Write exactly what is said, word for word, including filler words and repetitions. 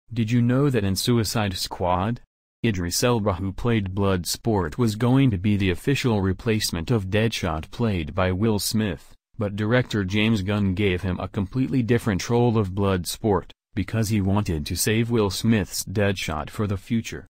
Did you know that in Suicide Squad, Idris Elba, who played Bloodsport, was going to be the official replacement of Deadshot played by Will Smith, but director James Gunn gave him a completely different role of Bloodsport, because he wanted to save Will Smith's Deadshot for the future.